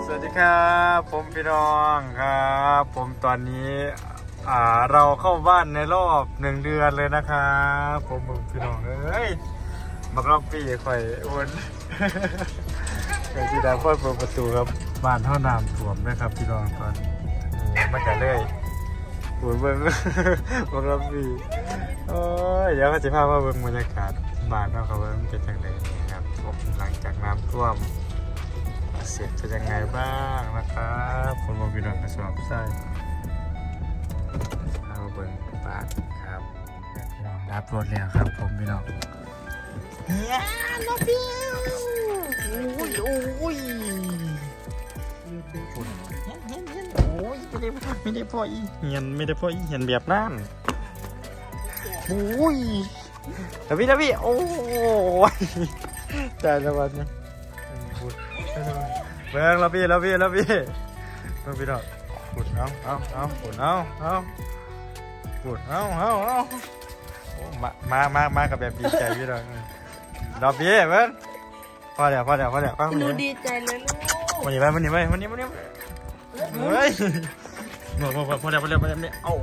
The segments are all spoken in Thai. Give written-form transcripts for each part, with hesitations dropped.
สวัสดีครับผมพี่น้องครับผมตอนนี้เราเข้าบ้านในรอบ1 เดือนเลยนะครับผมพี่น้องเอ้ยบักรอบปีข่อยวนข่อยที่ดาวเปิดประตูครับบ้านเท่าน้ำท่วมนะครับพี่น้องตอนนี้มาจากเลยหัวเบิ้งบักรอบปีโอ้ยเดี๋ยวก็จะพามาเบิ้งบรรยากาศบ้านเราครับว่ามันเป็นยังไงครับผมหลังจากน้ำท่วมเสร็จจะยังไงบ้างนะครับผมบอกพี่น้องกระสอบใส่เอาเบิ้งปากครับพี่น้องรับรถแล้วครับผมพี่น้องเฮียน้องพี่โอ้ยโอ้ยโอ้ยไม่ได้พ่ออีเฮียนไม่ได้พ่ออีเฮียนแบบนั้นโอ้ยดาพี่โอ้ยใจละวันนี้เบิ้งแล้วพี่ต้องพี่ดอกขุดเอาขุดเอาขุดเอามากับแบบดีใจพี่ดอกดอกพี่เบิ้งพอเดี๋ยวหนูดีใจเลยลูกวันนี้เฮ้ยพอเดี๋ยวเนี่ยเอ้า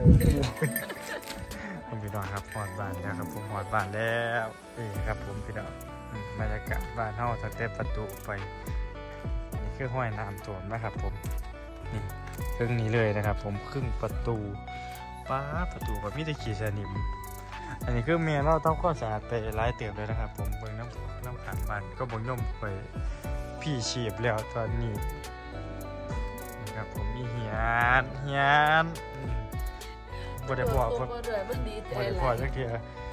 พี่ดอกครับหอดบ้านแล้วครับผมหอดบ้านแล้วนี่ครับผมพี่ดอกบรรยากาศบ้านเฮาตั้งแต่ประตูไปนี่คือห้อยน้ำท่วมนะครับผมนี่ครึ่งนี้เลยนะครับผมครึ่งประตูประตูแบบมีแต่ขี้สนิมอันนี้คือเมียเราต้องข้อสะอาดไปหลายเติบเลยนะครับผมเบิ่งน้ำขังบ้านก็บ่ย่อมไปพี่ชีพแล้วตอนนี้นี่ครับผมมีเฮียนบ่ได้พอจักเทีย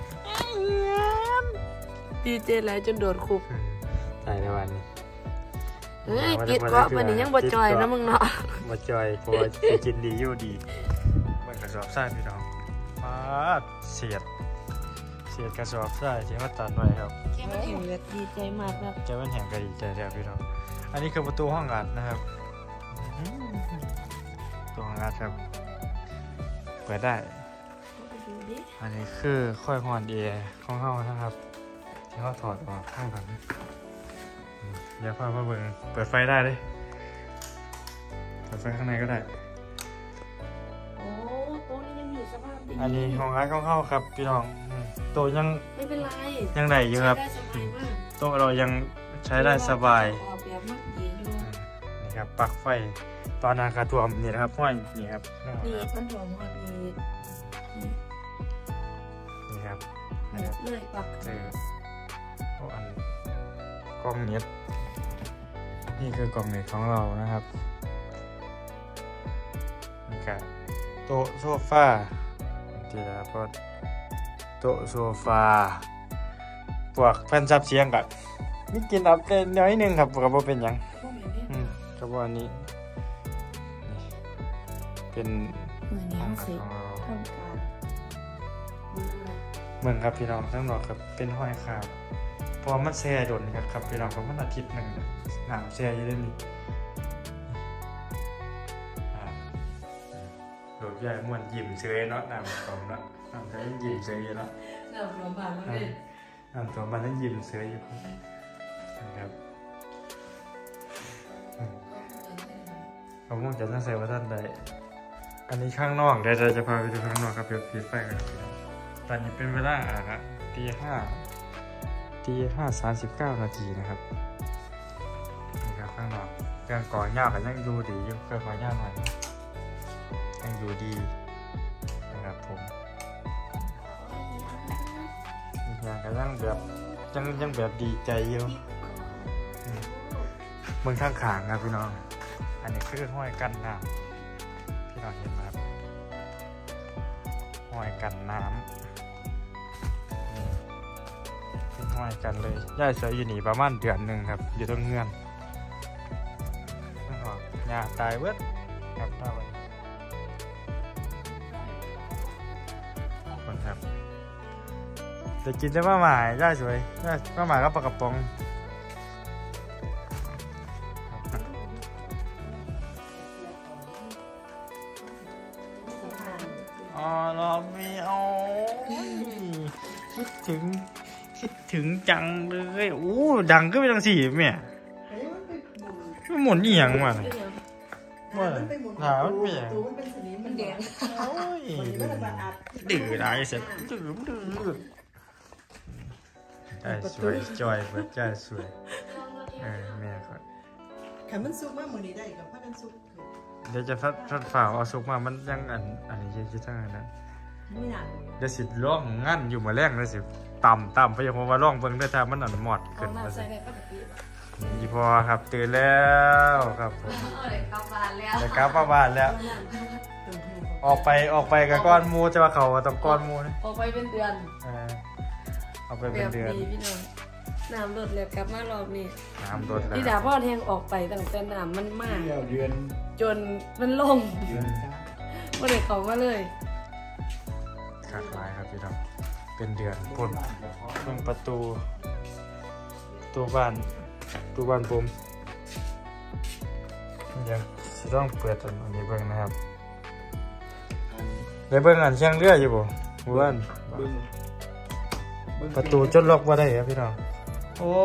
ดีเจหลายจนโดดคุบตายในวันนี้กินเกาะวันนี้ยังบ่จอยนะมึงเนาะบ่จอยเพราะว่ากินดีอยู่ดีมันกระสอบทรายพี่น้องเสียดกระสอบทรายที่มาตัดไว้ครับแค่มันแห่งดีใจมากครับแค่มันแห่งก็ดีใจแล้วพี่น้องอันนี้คือประตูห้องอัดนะครับตัวห้องอัดครับเปิดได้อันนี้คือค่อยฮอนเอของเฮานะครับที่เขาถอดออกข้างหลังเดี๋ยวพามาเบิ่งเปิดไฟได้เลยเปิดไฟข้างในก็ได้โอ้โต๊ะนี้ยังอยู่สภาพดีอันนี้ของร้านของเฮาครับพี่น้องโต๊ะยังไม่เป็นไรยังได้อยู่ครับโต๊ะเรายังใช้ได้สบายนี่ครับปลั๊กไฟตอนนั้นกระท่วมนี่นะครับห้อยนี่ครับนี่มันถ่วมพอดีนี่ครับเลยปลั๊กอันกล้องเน็ตนี่คือกล่องเน็ตของเรานะครับนี่ครับโต๊ะโซฟาที่แล้วก็โต๊ะโซฟาพวกแผ่นซับเสียงกับมีกินอัพเดทน้อยนึงครับกับว่าเป็นยังกับว่านี้เป็นของเราเมืองครับพี่น้องทั้งหมดครับเป็นห้อยขาบพอมันแช่โดนครับพี่น้องของมันอาทิตย์หนึ่งหนาวแช่อยู่ด้วยนี่โดดใหญ่ม้วนยิ้มเฉยเนาะน้ำตอมเนาะน้ำนั้นยิ้มเฉยเนาะน้ำตัวบานเลยน้ำตัวบานนั้นยิ้มเฉยอยู่นะครับผมมองจะน่าใส่ว่าท่านใดอันนี้ข้างนอกเดี๋ยวเราจะพาไปดูข้างนอกครับเดี๋ยวปิดไฟกันตอนนี้เป็นเวลาตี 5:39 นาทีนะครับนี่ครับข้างนอกเครื่องก่อหญ้าก็ยังดูดีอยู่เครื่องก่อหญ้าหน่อยยังดูดีนะครับผมอีกอย่างก็ยังแบบยังแบบดีใจอยู่เมืองข้างขางครับพี่น้องอันนี้คือห้อยกันน้ำพี่น้องเห็นไหมครับห้อยกันน้ำห้อยกันเลยย่ายเสืออยู่หนีประมาณเดือนหนึ่งครับอยู่ตรงเงื่อนหญ้าตายเวิร์ดครับท่าวันคนครับจะกินจะมาหมายย่ายสวยย่ายมาหมายก็ปลากระป๋องเราไม่เอาคิดถึงจังเลยโอ้ดังก็ไม่ดังสิแม่หมุนอีหยังวะเป็นยังว่าหามันเป็นหยังมันเป็นสนิมมันแดงโอ้ยมันระบาดอัดดื้อได้เสร็จดื้อได้สวยจอยเบิดใจสวยแม่ก่อนขันมันซุกมากมือนี้ได้กับพักกันซุกเดี๋ยวจะฟัดฝ่าเอาสุกมามันยังอันนี้ยังคิดทั้งนั้นไม่นานเดี๋ยวสิร้องงั้นอยู่มาแรงเดี๋ยวสิต่ำไปยังพอว่าร้องเบิ่งได้ถ้ามันหมอดเอาขึ้นหน้ามาใส่สิในปกติอีพอครับตื่นแล้วครับผมเด็กกลับบ้านแล้วเดี๋ยวกลับมาบ้านแล้ว ออกไปกับก้อนมูจะว่าเขาต้องก้อนมูนะออกไปเป็นเดือนเอาไปแบเป็นบเดือนนี้พี่น้องน้ำลดแล้วกลับมารอบนี้น้ำลดแล้วพี่ดาพ่อแทงออกไปตั้งแต่น้ำมันมากเดือนจนมันลงเดือนไม่ได้เข้ามาเลยขาดลายครับพี่น้องเป็นเดือนพ่นเพิ่งประตูบ้านผมเดี๋ยวจะต้องเปิดอันนี้เบิ่งนะครับได้เบิ่งอันเชียงเรืออยู่บ่เพื่อนประตูจนล็อกว่าได้ครับพี่น้องโอ้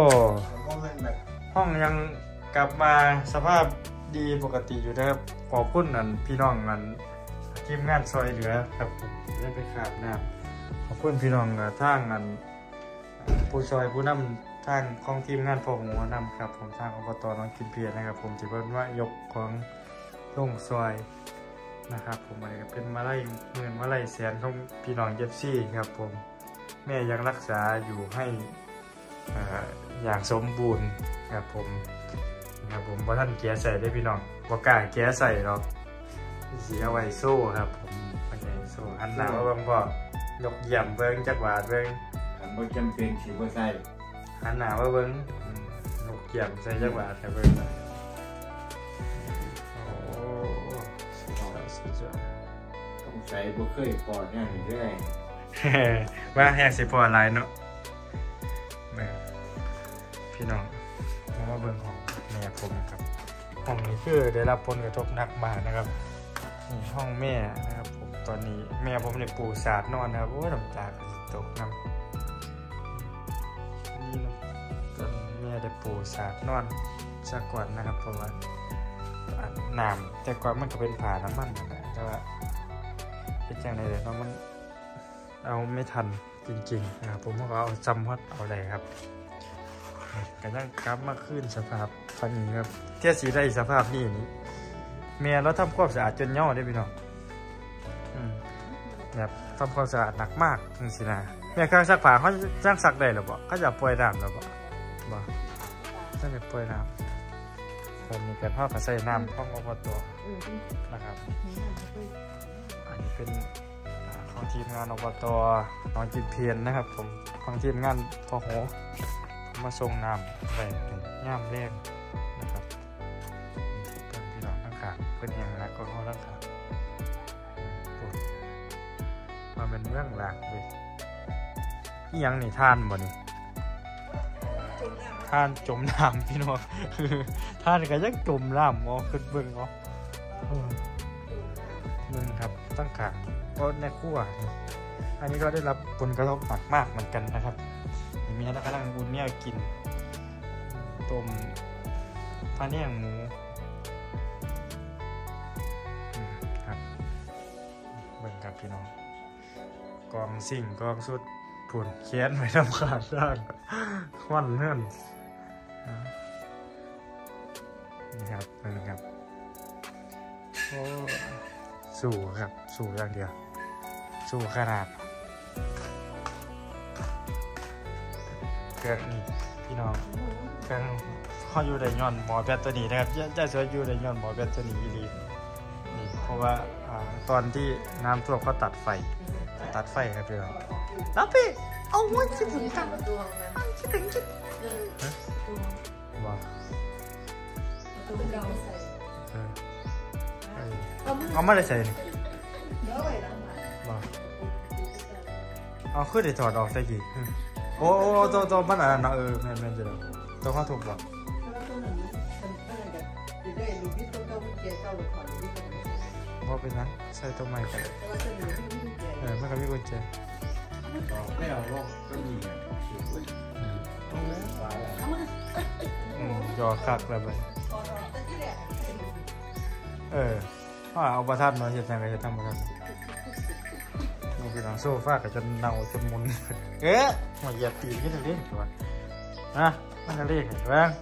ห้องยังกลับมาสภาพดีปกติอยู่นะครับขอบคุณอันพี่น้องอันทีมงานซอยเหลือครับผมได้ไปขาบน้ำขอบคุณพี่น้องทางอันผู้ซอยผู้นำทางของทีมงานพอหัวนำครับผมทางอบตน้องกินเพียรนะครับผมที่เพิ่นว่ายกของลงซอยนะครับผมอะไรก็เป็นมาไล่เงินมาไล่แสนของพี่น้องเย็บซี่ครับผมแม่ยังรักษาอยู่ให้อย่างสมบูรณ์ครับผมเพราะท่านเกียร์ใส่ได้พี่น้องว่ากล้าเกียร์ใส่หรอกเสียไว้โซ่ครับผมปัญญาโซ่อันหนาวบางพ่อยกเยี่ยมเบิ้งจักหวาดเบิ้งอันบ่จำเป็นสิบ่ใส่อันหนาวเบิ้งยกเยี่ยมใส่จักหวาดแต่เบิ้งโอ้สุดยอดต้องใส่บ่เคยปอดอย่างนี้เลยว่าแหกสิพออะไรเนาะเบิ้งพี่น้องเพราะว่าเบิ้งของแม่ผมครับห้องนี้คือได้รับผลกระทบหนักมากนะครับนี่ห้องแม่นะครับผมตอนนี้แม่ผมเนี่ยปูสาดนอนนะครับโอ้น้ำตาตกน้ำนี่เนาะตอนแม่ได้ปูสาดนอนซะก่อนนะครับเพราะว่าน้ำแต่ก่อนมันก็เป็นผ่าน้ำมันนั่นแหละแต่ว่าเป็นอย่างไรเลยเนาะมันเอาไม่ทันจริงๆนะครับผมก็เอาจำวัดเอาอะไรครับก็ยังกลับมาขึ้นสภาพตอนนี้ครับเที่ยสีได้สภาพนี่เมียเราทำความสะอาดจนย่อได้พี่น้องแบบทำความสะอาดหนักมากจริงๆนะเมียเครื่องซักผ้าเขาจ้างซักได้หรือเปล่าเขาจะปล่อยน้ำหรือเปล่าถ้าจะปล่อยน้ำตอนนี้กันพ่อก็ใส่น้ำห้องอบตนะครับอันนี้เป็นของทีมงานอบตน้องจิตเพียรนะครับผมของทีมงานพอโหมาส่งน้ำไปย่ามแรงนะครับพี่น้องทั้งขาเป็นอย่างไรก็เขาทั้งขามาเป็นเรื่องหลักเลยที่ยังนี่ท่านบ่นี่ท่านจมน้ำพี่น้องท่านก็ยังจมน้ำมองขึ้นเบื้องเขาเบื้องครับตั้งขาก็ในขั้วอันนี้ก็ได้รับผลกระทบหนักมากเหมือนกันนะครับมีนักกำลังบุญเนี่ยกินต้มปลาเนี่ยงหมูครับเบิ่งครับพี่น้องกองสิ่งกองสุดผุนเคียนไว้ทำขาดร่างควันเนื่อนนี่ครับเบิ่งครับโอ้สู้ครับสู้อย่างเดียวสู้ขนาดเกิดนี่พี่น้องกันเขาอยู่ในย้อนหมอแบตตัวนี้นะครับจะสวยอยู่ในย้อนหมอแบตตัวนี้อีลีนี่เพราะว่าตอนที่น้ำท่วมเขาตัดไฟครับพี่น้องแล้วพี่เอาหัวชิบุนกันชิบุนชิว้าเอามาได้ใส่นี่ว้าเอาขึ้นได้ถอดออกใส่กี่โอ้ตัวมันอะไรนะแม่จะเลยตัวเขาถูกหรอเพราะเป็นนั้นใส่ตัวใหม่ไปไม่กับพี่กุญแจไม่เอาลงก็มียอคักเลยไปว่าเอาประทัดมาเห็ดยังไงจะทำประทัดดูพี่น้องโซ่ฟาดกับจนเน่าจนมุนมาเหยียบตีนขึ้นเรื่อยๆตัวนะมันจะเรียกแรง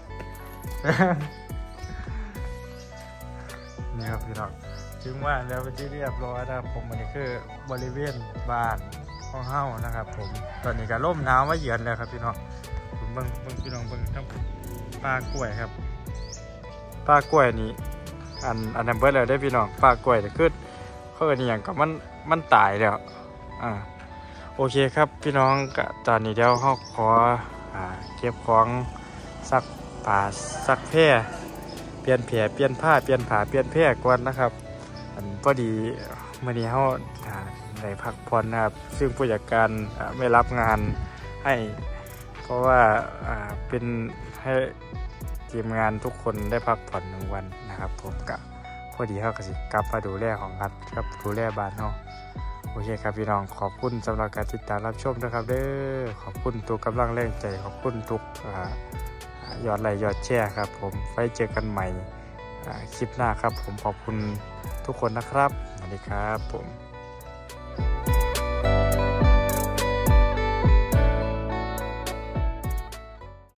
นี่ครับพี่น้องถึงว่าแล้วเป็นที่เรียบร้อยนะครับผมอันนี้คือบริเวณบ้านของเฮ้านะครับผมตอนนี้ก็ร่มหนาวมาเยือนแล้วครับพี่น้องผมเบิ่งพี่น้องเบิ่งทั้งปลากล้วยครับปลากล้วยนี้อันนั้นเบิดเลยได้พี่น้องปลากล้วยแต่ขึ้นเขาเอิ้นอย่างก็มันตายแล้วโอเคครับพี่น้องก็ตอนนี้เดี๋ยวเขาขอเก็บของซักผ้าซักแพร่เปลี่ยนแผลเปลี่ยนผ้าเปลี่ยนผ้าเปลี่ยนแพร่ก่อนนะครับพอดีมื้อนี้เขาได้พักผ่อนนะครับซึ่งผู้จัดการไม่รับงานให้เพราะว่าเป็นให้ทีมงานทุกคนได้พักผ่อน1 วันนะครับผมก็พอดีเขาก็สิกลับมาดูแลของรัฐครับดูแลบ้านเนาะโอเคครับพี่น้องขอบคุณสำหรับการติดตามรับชมนะครับเด้อขอบคุณทุกกำลังแรงใจขอบคุณทุกยอดไลค์ยอดแชร์ครับผมไว้เจอกันใหม่คลิปหน้าครับผมขอบคุณทุกคนนะครับสวัสดีครับผม